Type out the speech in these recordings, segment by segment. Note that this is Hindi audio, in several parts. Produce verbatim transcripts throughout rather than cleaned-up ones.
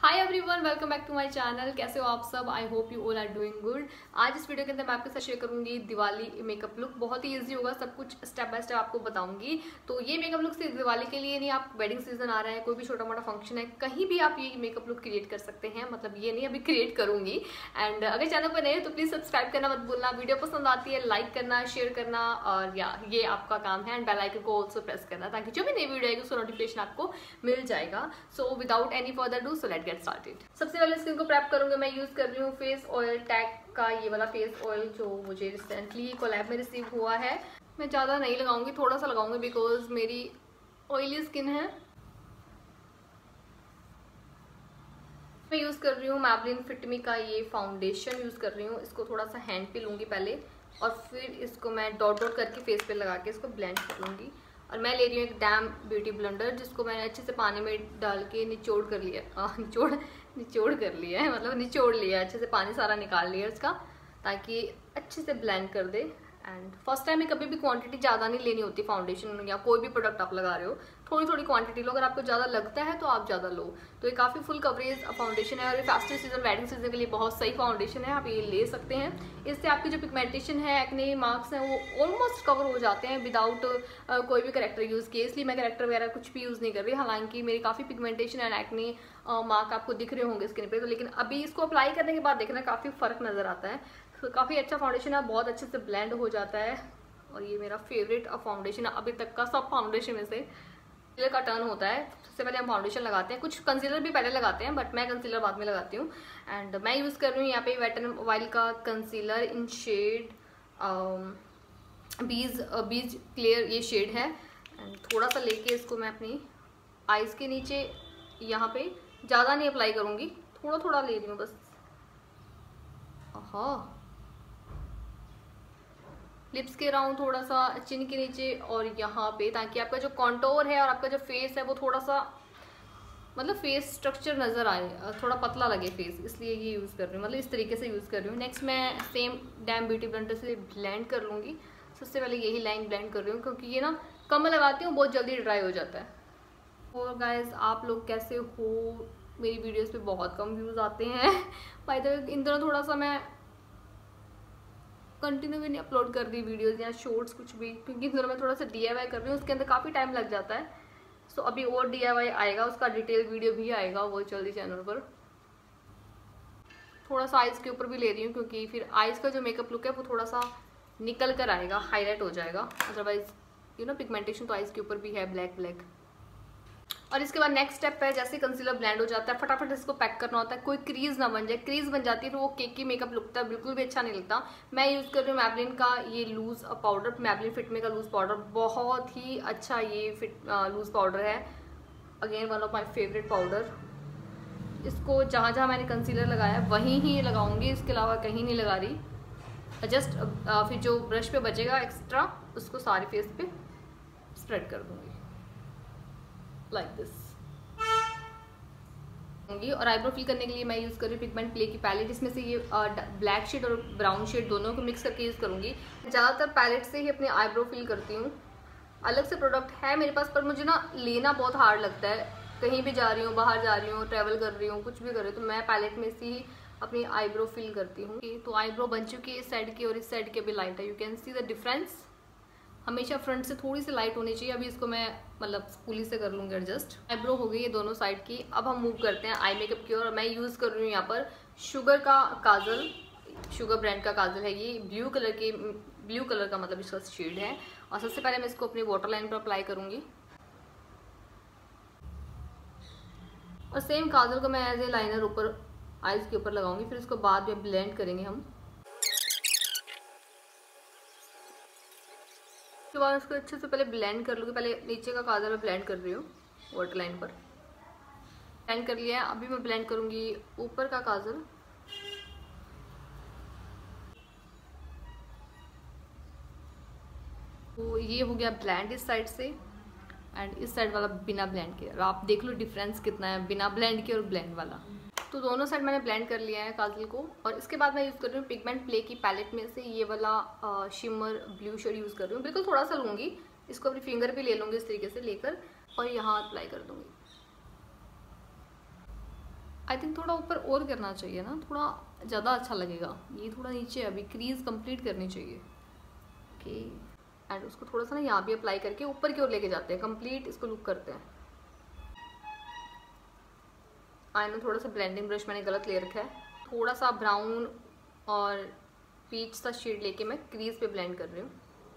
Hi everyone, welcome back to my channel. कैसे हो आप सब? I hope you all are doing good. आज इस वीडियो के अंदर मैं आपके साथ शेयर करूंगी दिवाली मेकअप लुक। बहुत ही इजी होगा, सब कुछ स्टेप बाय स्टेप आपको बताऊंगी। तो ये मेकअप लुक सिर्फ दिवाली के लिए नहीं, आप वेडिंग सीजन आ रहा है, कोई भी छोटा मोटा फंक्शन है, कहीं भी आप ये मेकअप लुक क्रिएट कर सकते हैं। मतलब ये नहीं, अभी क्रिएट करूंगी। एंड अगर चैनल पर नए हो तो प्लीज सब्सक्राइब करना मत भूलना। वीडियो पसंद आती है लाइक करना, शेयर करना, और या ये आपका काम है। एंड बेल आइकन को ऑल्सो प्रेस करना, ताकि जो भी नई वीडियो आएगी उसका नोटिफिकेशन आपको मिल जाएगा। So without any further do, so let get started. सबसे पहले स्किन को प्रेप करूंगी। मैं यूज कर रही हूँ फेस ऑयल टैग का ये वाला फेस ऑयल, जो मुझे रिसेंटली कोलैब में रिसीव हुआ है। मैं ज़्यादा नहीं लगाऊंगी, थोड़ा सा लगाऊंगी, बिकॉज मेरी ऑयली स्किन है। मैं यूज़ कर रही हूँ मैबलिन फिट मी का ये फाउंडेशन यूज़ कर रही हूँ। इसको थोड़ा सा हैंड पे लूँगी पहले, और फिर इसको मैं डॉट डॉट करके फेस पे लगा के इसको ब्लेंड कर लूँगी। और मैं ले रही हूँ एक डैम ब्यूटी ब्लेंडर, जिसको मैंने अच्छे से पानी में डाल के निचोड़ कर लिया। आ, निचोड़ निचोड़ कर लिया है, मतलब निचोड़ लिया, अच्छे से पानी सारा निकाल लिया इसका, ताकि अच्छे से ब्लेंड कर दे। एंड फर्स्ट टाइम में कभी भी क्वांटिटी ज़्यादा नहीं लेनी होती। फाउंडेशन या कोई भी प्रोडक्ट आप लगा रहे हो, थोड़ी थोड़ी क्वांटिटी लो। अगर आपको ज़्यादा लगता है तो आप ज़्यादा लो। तो ये काफ़ी फुल कवरेज फाउंडेशन है, और ये फेस्टिव सीजन वेडिंग सीजन के लिए बहुत सही फाउंडेशन है। आप ये ले सकते हैं। इससे आपकी जो पिगमेंटेशन है, एक्ने मार्क्स हैं, वो ऑलमोस्ट कवर हो जाते हैं विदाउट कोई भी करेक्टर यूज़ किए। इसलिए मैं करेक्टर वगैरह कुछ भी यूज़ नहीं कर रही। हालांकि मेरी काफ़ी पिगमेंटेशन एंड एक्ने मार्क आपको दिख रहे होंगे स्किन पे, तो लेकिन अभी इसको अप्लाई करने के बाद देखना काफ़ी फ़र्क नज़र आता है। तो काफ़ी अच्छा फाउंडेशन है, बहुत अच्छे से ब्लेंड हो जाता है। और ये मेरा फेवरेट फाउंडेशन है अभी तक का सब फाउंडेशन में से। कंसीलर का टर्न होता है, सबसे पहले हम फाउंडेशन लगाते हैं। कुछ कंसीलर भी पहले लगाते हैं, बट मैं कंसीलर बाद में लगाती हूँ। एंड मैं यूज़ कर रही हूँ यहाँ पे वेट एंड वाइल्ड का concealer in shade beige beige clear, ये शेड है। एंड थोड़ा सा लेके इसको मैं अपनी आईज के नीचे यहाँ पे ज़्यादा नहीं अप्लाई करूँगी, थोड़ा थोड़ा ले रही हूँ बस। हाँ, लिप्स के राउंड, थोड़ा सा चिन के नीचे और यहाँ पे, ताकि आपका जो कॉन्टोर है और आपका जो फेस है वो थोड़ा सा, मतलब फेस स्ट्रक्चर नज़र आए, थोड़ा पतला लगे फेस, इसलिए ये यूज़ कर रही हूँ। मतलब इस तरीके से यूज़ कर रही हूँ। नेक्स्ट मैं सेम डैम ब्यूटी ब्लेंडर से ब्लेंड कर लूँगी। सबसे पहले यही लाइन ब्लेंड कर रही हूँ, क्योंकि ये ना कम लगाती हूँ बहुत जल्दी ड्राई हो जाता है। और गाइज आप लोग कैसे हो? मेरी वीडियोज़ पे बहुत कम व्यूज़ आते हैं। बाय द वे इन दोनों थोड़ा सा मैं कंटिन्यू भी नहीं अपलोड कर रही वीडियोज़ या शॉर्ट्स कुछ भी, क्योंकि इन दोनों में थोड़ा सा डी आई वाई कर रही हूँ, उसके अंदर काफ़ी टाइम लग जाता है। सो अभी और डी आई वाई आएगा, उसका डिटेल वीडियो भी आएगा वो जल्दी चैनल पर। थोड़ा सा आइज़ के ऊपर भी ले रही हूँ, क्योंकि फिर आइज़ का जो मेकअप लुक है वो थोड़ा सा निकल कर आएगा, हाईलाइट हो जाएगा। अदरवाइज यू नो पिगमेंटेशन तो आइज़ के ऊपर भी है, ब्लैक ब्लैक। और इसके बाद नेक्स्ट स्टेप है, जैसे कंसीलर ब्लेंड हो जाता है, फटाफट इसको पैक करना होता है, कोई क्रीज ना बन जाए। क्रीज बन जाती है तो वो केक की मेकअप लगता है, बिल्कुल भी अच्छा नहीं लगता। मैं यूज़ कर रही हूँ मैबलिन का ये loose powder, Maybelline fit me का लूज पाउडर। बहुत ही अच्छा ये फिट लूज पाउडर है, again one of my favourite powder. इसको जहाँ जहाँ मैंने कंसीलर लगाया वहीं ही लगाऊंगी, इसके अलावा कहीं नहीं लगा रही। जस्ट फिर जो ब्रश पे बचेगा एक्स्ट्रा, उसको सारे फेस पे स्प्रेड कर दूंगी लाइक दिस। और आईब्रो फिल करने के लिए मैं यूज़ कर रही हूँ पिगमेंट प्ले की पैलेट। इसमें से ये ब्लैक शेड और ब्राउन शेड दोनों को मिक्स करके यूज़ करूँगी। ज़्यादातर पैलेट से ही अपने आईब्रो फिल करती हूँ। अलग से प्रोडक्ट है मेरे पास, पर मुझे ना लेना बहुत हार्ड लगता है। कहीं भी जा रही हूँ, बाहर जा रही हूँ, ट्रैवल कर रही हूँ, कुछ भी कर रही हूँ, तो मैं पैलेट में से ही अपनी आईब्रो फिल करती हूँ। तो आईब्रो बन चुकी है इस साइड की, और इस साइड की अभी लाइट है। You can see the difference. हमेशा फ्रंट से थोड़ी सी लाइट होनी चाहिए। अभी इसको मैं मतलब स्पूली से कर लूँगी एडजस्ट। आईब्रो हो गई है दोनों साइड की। अब हम मूव करते हैं आई मेकअप की ओर। मैं यूज़ कर रही हूँ यहाँ पर शुगर का काजल, शुगर ब्रांड का काजल है ये, ब्लू कलर की, ब्लू कलर का मतलब इसका शेड है। और सबसे पहले मैं इसको अपनी वाटर लाइन पर अप्लाई करूँगी, और सेम काजल को मैं एज ए लाइनर ऊपर आईज के ऊपर लगाऊंगी। फिर इसको बाद में ब्लेंड करेंगे हम। उसके बाद उसको अच्छे से पहले ब्लेंड कर लूँगी। पहले नीचे का काजल मैं ब्लेंड कर रही हूँ वाटर लाइन पर, ब्लेंड कर लिया है। अभी मैं ब्लेंड करूँगी ऊपर का काजल। तो ये हो गया ब्लेंड इस साइड से, एंड इस साइड वाला बिना ब्लेंड के। और आप देख लो डिफरेंस कितना है बिना ब्लेंड के और ब्लेंड वाला। तो दोनों साइड मैंने ब्लेंड कर लिया है काजल को। और इसके बाद मैं यूज़ कर रही हूँ पिगमेंट प्ले की पैलेट में से ये वाला शिमर ब्लू शेड यूज़ कर रही हूँ। बिल्कुल थोड़ा सा लूँगी, इसको अपनी फिंगर पे ले लूँगी इस तरीके से लेकर, और यहाँ अप्लाई कर दूँगी। आई थिंक थोड़ा ऊपर और करना चाहिए ना, थोड़ा ज़्यादा अच्छा लगेगा। ये थोड़ा नीचे, अभी क्रीज कंप्लीट करनी चाहिए। ओके, एंड उसको थोड़ा सा ना यहाँ भी अप्लाई करके ऊपर की ओर लेके जाते हैं, कंप्लीट इसको लुक करते हैं। आई नो थोड़ा सा ब्लेंडिंग ब्रश मैंने गलत ले रखा है, थोड़ा सा ब्राउन और पीच सा शेड लेके मैं क्रीज पे ब्लेंड कर रही हूँ।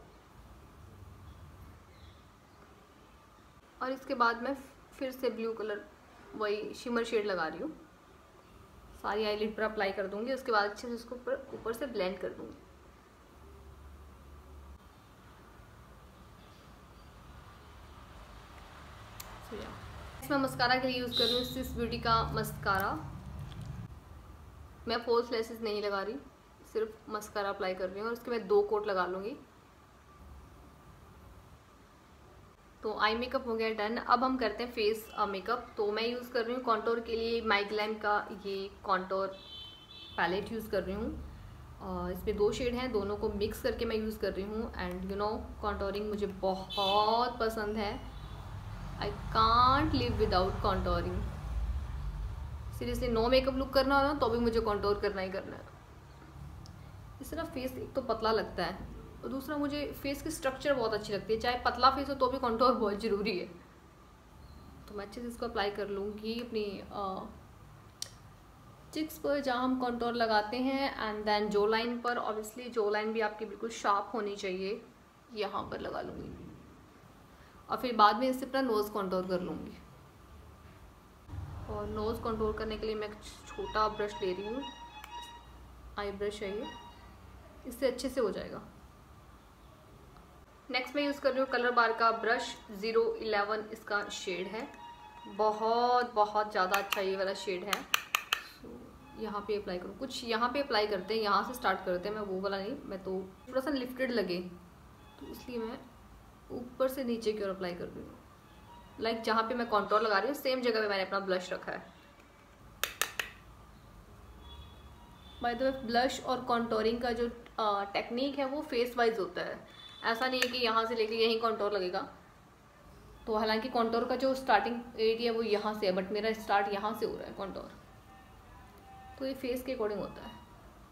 और इसके बाद मैं फिर से ब्लू कलर वही शिमर शेड लगा रही हूँ, सारी आईलिड पर अप्लाई कर दूंगी। उसके बाद अच्छे से इसको ऊपर ऊपर से ब्लेंड कर दूंगी। so, इसमें मस्कारा के लिए यूज़ कर रही हूँ स्विस ब्यूटी का मस्कारा। मैं फॉल्स लैसेस नहीं लगा रही, सिर्फ मस्कारा अप्लाई कर रही हूँ और उसके मैं दो कोट लगा लूँगी। तो आई मेकअप हो गया डन। अब हम करते हैं फेस मेकअप। तो मैं यूज़ कर रही हूँ कॉन्टोर के लिए माई ग्लैम का ये कॉन्टोर पैलेट यूज़ कर रही हूँ। इसमें दो शेड हैं, दोनों को मिक्स करके मैं यूज़ कर रही हूँ। एंड यू नो कॉन्टोरिंग मुझे बहुत पसंद है, I can't live without contouring. Seriously no makeup look करना हो ना तो भी मुझे कॉन्टोर करना ही करना है। इससे ना फेस एक तो पतला लगता है और दूसरा मुझे फेस की स्ट्रक्चर बहुत अच्छी लगती है, चाहे पतला फेस हो तो भी कॉन्टोर बहुत ज़रूरी है। तो मैं अच्छे से इसको अप्लाई कर लूँगी अपनी चिक्स पर जहाँ हम कॉन्टोर लगाते हैं, एंड देन जो लाइन पर। ऑब्वियसली जो लाइन भी आपकी बिल्कुल शार्प होनी चाहिए, यहाँ पर लगा लूँगी और फिर बाद में इससे अपना नोज़ कॉन्टोर कर लूँगी। और नोज़ कॉन्टोर करने के लिए मैं एक छोटा ब्रश ले रही हूँ, आई ब्रश है ये, इससे अच्छे से हो जाएगा। नेक्स्ट मैं यूज़ कर रही हूँ कलर बार का ब्रश, ज़ीरो इलेवन इसका शेड है, बहुत बहुत ज़्यादा अच्छा ये वाला शेड है। so, यहाँ पे अप्लाई करूँ, कुछ यहाँ पे अप्लाई करते हैं, यहाँ से स्टार्ट करते हैं। मैं वो वाला नहीं, मैं तो थोड़ा सा लिफ्टेड लगे तो इसलिए मैं ऊपर से नीचे की ओर अप्लाई कर रही हूँ। लाइक like, जहाँ पे मैं कॉन्टोर लगा रही हूँ सेम जगह पे मैंने अपना ब्लश रखा है। बाय द वे ब्लश और कॉन्टोरिंग का जो टेक्निक है वो फेस वाइज होता है, ऐसा नहीं है कि यहाँ से लेके यहीं कॉन्टोर लगेगा। तो हालांकि कॉन्टोर का जो स्टार्टिंग एरिया वो यहाँ से है, बट मेरा स्टार्ट यहाँ से हो रहा है कॉन्टोर, तो ये फेस के अकॉर्डिंग होता है।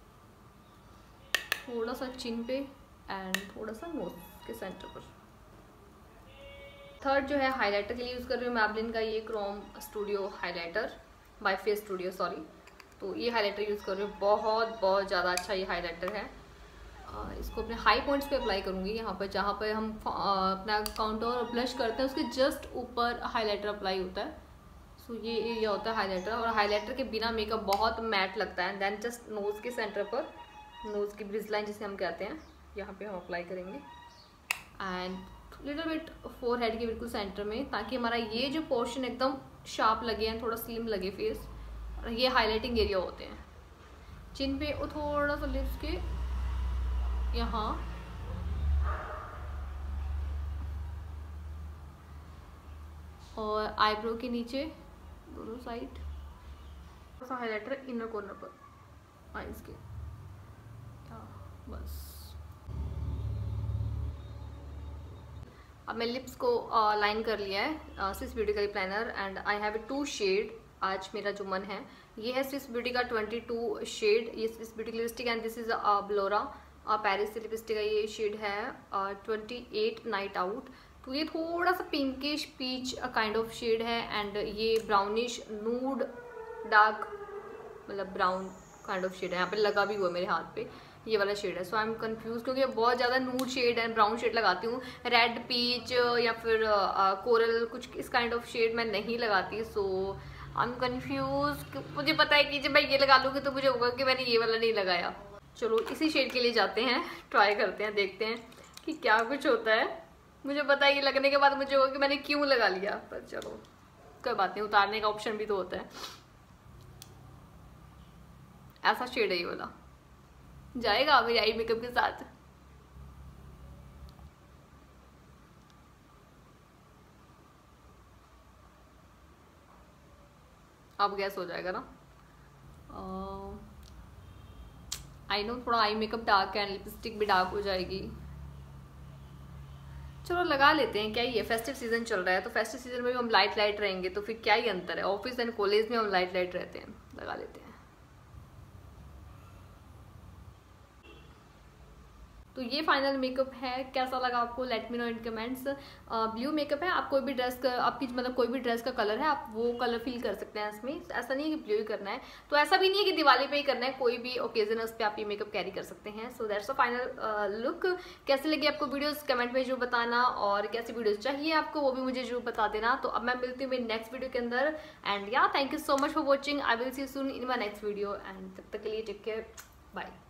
थोड़ा सा चिन पे एंड थोड़ा सा नोज के सेंटर पर। थर्ड जो है हाइलाइटर के लिए यूज़ कर रही हूँ मैबलिन का ये chrome studio highlighter by face studio, sorry. तो ये हाइलाइटर यूज़ कर रही हूँ, बहुत बहुत ज़्यादा अच्छा ये हाइलाइटर है। इसको अपने हाई पॉइंट्स पे अप्लाई करूँगी, यहाँ पर जहाँ पर हम अपना काउंटर और ब्लश करते हैं उसके जस्ट ऊपर हाइलाइटर अप्लाई होता है। सो ये एरिया होता है हाइलाइटर, और हाइलाइटर के बिना मेकअप बहुत मैट लगता है। देन जस्ट नोज़ के सेंटर पर, नोज़ की ब्रिज लाइन जिसे हम कहते हैं, यहाँ पे हम अप्लाई करेंगे। And little bit forehead के बिल्कुल सेंटर में, ताकि हमारा ये जो पोर्शन एकदम शार्प लगे एंड थोड़ा स्लिम लगे फेस। और ये हाईलाइटिंग एरिया होते हैं। चिन पे और थोड़ा सा लिप्स के यहाँ, और आईब्रो के नीचे दोनों साइड थोड़ा सा हाईलाइटर इनर कॉर्नर पर आईज के, बस। अब मैं लिप्स को लाइन uh, कर लिया है स्विस ब्यूटी का planner, and I have two shade. आज मेरा जो मन है ये है स्विस ब्यूटी का ट्वेंटी टू शेड, ये स्विस ब्यूटी की lipstick, and this is Blora Paris से लिपस्टिक का ये शेड है ट्वेंटी एट नाइट आउट। तो ये थोड़ा सा pinkish peach kind of shade है, एंड ये ब्राउनिश नूड डार्क मतलब ब्राउन काइंड ऑफ शेड है। यहाँ पे लगा भी हुआ मेरे हाथ पे ये वाला शेड है। सो आई एम कंफ्यूज, क्योंकि बहुत ज़्यादा nude shade and brown shade लगाती हूँ, रेड पीच या फिर कोरल uh, कुछ इस काइंड ऑफ शेड मैं नहीं लगाती। So I am confuse. मुझे पता है कि जब मैं ये लगा लूँगी तो मुझे होगा कि मैंने ये वाला नहीं लगाया। चलो इसी शेड के लिए जाते हैं, ट्राई करते हैं, देखते हैं कि क्या कुछ होता है। मुझे पता है ये लगने के बाद मुझे होगा कि मैंने क्यों लगा लिया, पर चलो कोई बात नहीं, उतारने का ऑप्शन भी तो होता है। ऐसा शेड है ये वाला, जाएगा मेरी आई मेकअप के साथ। अब गैस हो जाएगा ना। आई नो थोड़ा आई मेकअप डार्क है, लिपस्टिक भी डार्क हो जाएगी। चलो लगा लेते हैं, क्या ही है, फेस्टिव सीजन चल रहा है तो फेस्टिव सीजन में भी हम लाइट लाइट रहेंगे तो फिर क्या ही अंतर है, ऑफिस एंड कॉलेज में हम लाइट लाइट रहते हैं, लगा लेते हैं। तो ये फाइनल मेकअप है, कैसा लगा आपको let me know in comments. Blue makeup है, आप कोई भी ड्रेस का, आपकी मतलब कोई भी ड्रेस का कलर है आप वो कलर फील कर सकते हैं इसमें, ऐसा नहीं है कि ब्लू ही करना है, तो ऐसा भी नहीं है कि दिवाली पे ही करना है, कोई भी ओकेजन है उस पर आप ये मेकअप कैरी कर सकते हैं। So that's a final look. कैसे लगी आपको वीडियोस कमेंट में जरूर बताना, और कैसी वीडियोस चाहिए आपको वो भी मुझे जरूर बता देना। तो अब मैं मिलती हूँ मेरी नेक्स्ट वीडियो के अंदर, and yeah thank you so much for watching, I will see you soon in my next video, and तब तक के लिए टेक केयर, बाय।